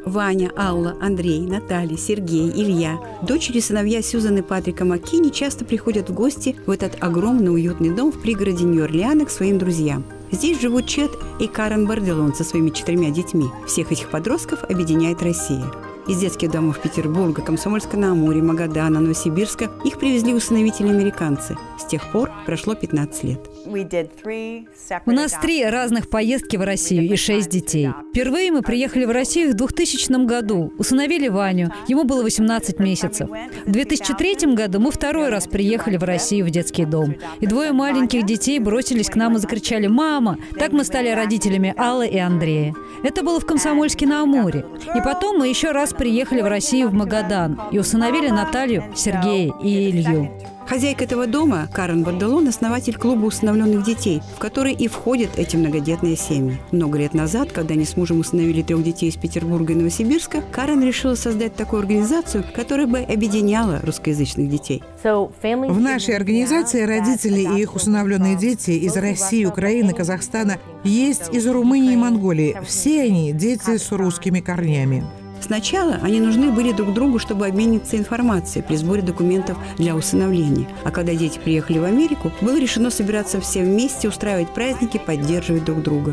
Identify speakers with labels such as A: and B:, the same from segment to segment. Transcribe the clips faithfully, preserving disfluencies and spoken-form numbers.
A: Ваня, Алла, Андрей, Наталья, Сергей, Илья, дочери и сыновья Сьюзан и Патрика Маккини часто приходят в гости в этот огромный уютный дом в пригороде Нью-Орлеана к своим друзьям. Здесь живут Чет и Карен Барделон со своими четырьмя детьми. Всех этих подростков объединяет Россия. Из детских домов Петербурга, Комсомольска-на-Амуре, Магадана, Новосибирска их привезли усыновители-американцы. С тех пор прошло пятнадцать лет.
B: У нас три разных поездки в Россию и шесть детей. Впервые мы приехали в Россию в двухтысячном году, усыновили Ваню, ему было восемнадцать месяцев. В две тысячи третьем году мы второй раз приехали в Россию в детский дом. И двое маленьких детей бросились к нам и закричали «Мама!». Так мы стали родителями Аллы и Андрея. Это было в Комсомольске-на-Амуре. И потом мы еще раз приехали в Россию в Магадан и усыновили Наталью, Сергея и Илью.
A: Хозяйка этого дома, Карен Барделон, основатель клуба усыновленных детей, в который и входят эти многодетные семьи. Много лет назад, когда они с мужем усыновили трех детей из Петербурга и Новосибирска, Карен решила создать такую организацию, которая бы объединяла русскоязычных детей.
C: В нашей организации родители и их усыновленные дети из России, Украины, Казахстана есть из Румынии и Монголии. Все они дети с русскими корнями.
A: Сначала они нужны были друг другу, чтобы обмениваться информацией при сборе документов для усыновления. А когда дети приехали в Америку, было решено собираться все вместе, устраивать праздники, поддерживать друг друга.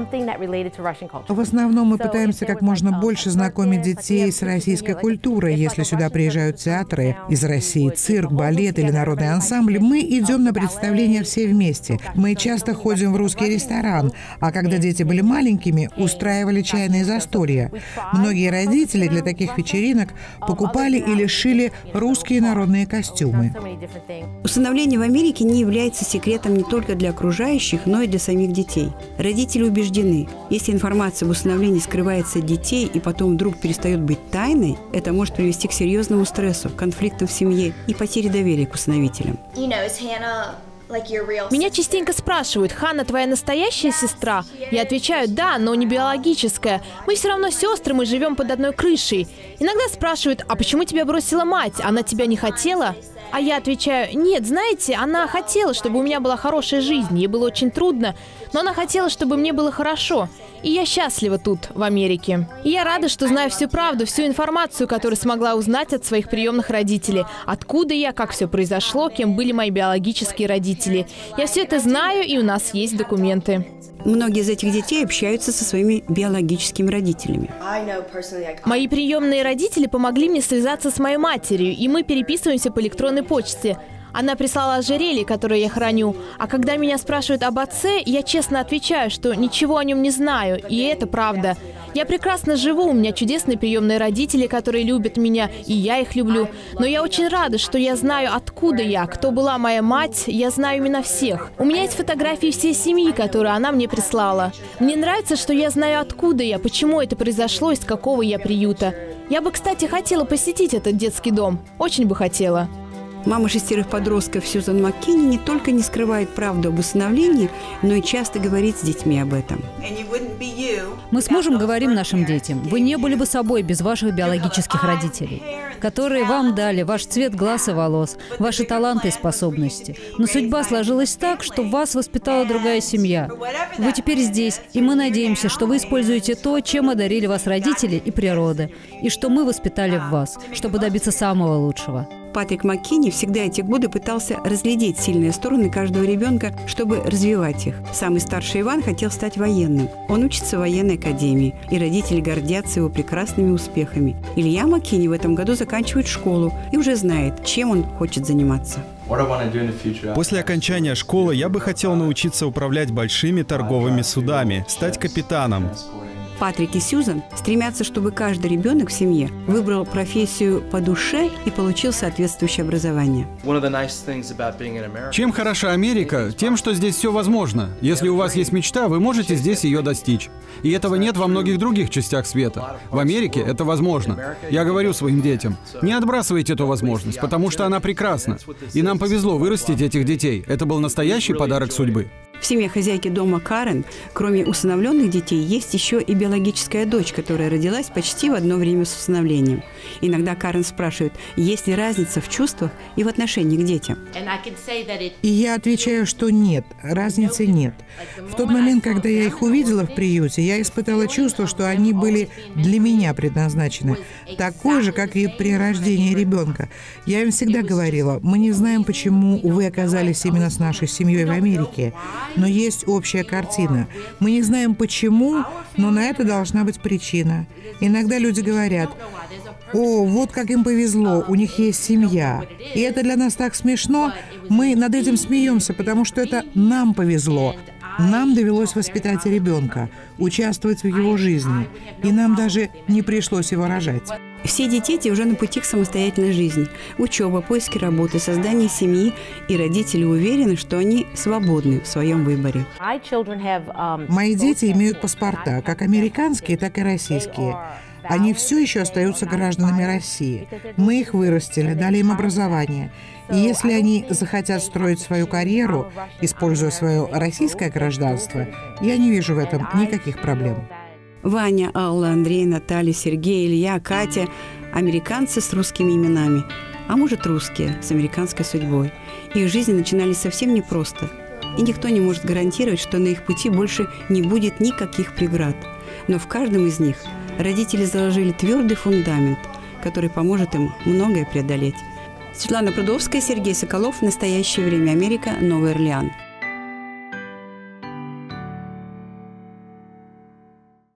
C: В основном мы пытаемся как можно больше знакомить детей с российской культурой. Если сюда приезжают театры из России, цирк, балет или народный ансамбль, мы идем на представления все вместе. Мы часто ходим в русский ресторан, а когда дети были маленькими, устраивали чайные застолья. Многие родители для таких вечеринок покупали или шили русские народные костюмы.
A: Усыновление в Америке не является секретом не только для окружающих, но и для самих детей. Родители убеждены, если информация об усыновлении скрывается от детей и потом вдруг перестает быть тайной, это может привести к серьезному стрессу, конфликтам в семье и потере доверия к усыновителям.
D: Меня частенько спрашивают: «Ханна, твоя настоящая сестра?» Я отвечаю: «Да, но не биологическая. Мы все равно сестры, мы живем под одной крышей». Иногда спрашивают: «А почему тебя бросила мать? Она тебя не хотела?» А я отвечаю: «Нет, знаете, она хотела, чтобы у меня была хорошая жизнь. Ей было очень трудно, но она хотела, чтобы мне было хорошо. И я счастлива тут, в Америке. И я рада, что знаю всю правду, всю информацию, которую смогла узнать от своих приемных родителей. Откуда я, как все произошло, кем были мои биологические родители. Я все это знаю, и у нас есть документы».
A: Многие из этих детей общаются со своими биологическими родителями.
D: Мои приемные родители помогли мне связаться с моей матерью, и мы переписываемся по электронной почте. Она прислала ожерелье, которое я храню. А когда меня спрашивают об отце, я честно отвечаю, что ничего о нем не знаю. И это правда. Я прекрасно живу, у меня чудесные приемные родители, которые любят меня, и я их люблю. Но я очень рада, что я знаю, откуда я, кто была моя мать, я знаю имена всех. У меня есть фотографии всей семьи, которые она мне прислала. Мне нравится, что я знаю, откуда я, почему это произошло, из какого я приюта. Я бы, кстати, хотела посетить этот детский дом. Очень бы хотела.
A: Мама шестерых подростков Сьюзан Маккини не только не скрывает правду об усыновлении, но и часто говорит с детьми об этом.
B: Мы с мужем говорим нашим детям: вы не были бы собой без ваших биологических родителей, которые вам дали ваш цвет глаз и волос, ваши таланты и способности. Но судьба сложилась так, что вас воспитала другая семья. Вы теперь здесь, и мы надеемся, что вы используете то, чем одарили вас родители и природа, и что мы воспитали в вас, чтобы добиться самого лучшего.
A: Патрик Маккини всегда эти годы пытался разглядеть сильные стороны каждого ребенка, чтобы развивать их. Самый старший Иван хотел стать военным. Он учится в военной академии, и родители гордятся его прекрасными успехами. Илья Маккини в этом году заканчивает школу и уже знает, чем он хочет заниматься.
E: После окончания школы я бы хотел научиться управлять большими торговыми судами, стать капитаном.
A: Патрик и Сьюзан стремятся, чтобы каждый ребенок в семье выбрал профессию по душе и получил соответствующее образование.
F: Чем хороша Америка? Тем, что здесь все возможно. Если у вас есть мечта, вы можете здесь ее достичь. И этого нет во многих других частях света. В Америке это возможно. Я говорю своим детям: не отбрасывайте эту возможность, потому что она прекрасна. И нам повезло вырастить этих детей. Это был настоящий подарок судьбы.
A: В семье хозяйки дома Карен, кроме усыновленных детей, есть еще и биологическая дочь, которая родилась почти в одно время с усыновлением. Иногда Карен спрашивает, есть ли разница в чувствах и в отношении к детям.
C: И я отвечаю, что нет, разницы нет. В тот момент, когда я их увидела в приюте, я испытала чувство, что они были для меня предназначены. Такое же, как и при рождении ребенка. Я им всегда говорила, мы не знаем, почему вы оказались именно с нашей семьей в Америке. Но есть общая картина. Мы не знаем почему, но на это должна быть причина. Иногда люди говорят, о, вот как им повезло, у них есть семья. И это для нас так смешно. Мы над этим смеемся, потому что это нам повезло. Нам довелось воспитать ребенка, участвовать в его жизни. И нам даже не пришлось его рожать.
A: Все дети эти уже на пути к самостоятельной жизни. Учеба, поиски работы, создание семьи. И родители уверены, что они свободны в своем выборе.
C: Мои дети имеют паспорта, как американские, так и российские. Они все еще остаются гражданами России. Мы их вырастили, дали им образование. И если они захотят строить свою карьеру, используя свое российское гражданство, я не вижу в этом никаких проблем.
A: Ваня, Алла, Андрей, Наталья, Сергей, Илья, Катя – американцы с русскими именами, а может, русские с американской судьбой. Их жизни начинались совсем непросто, и никто не может гарантировать, что на их пути больше не будет никаких преград. Но в каждом из них родители заложили твердый фундамент, который поможет им многое преодолеть. Светлана Прудовская, Сергей Соколов. В настоящее время. Америка. Новый Орлеан.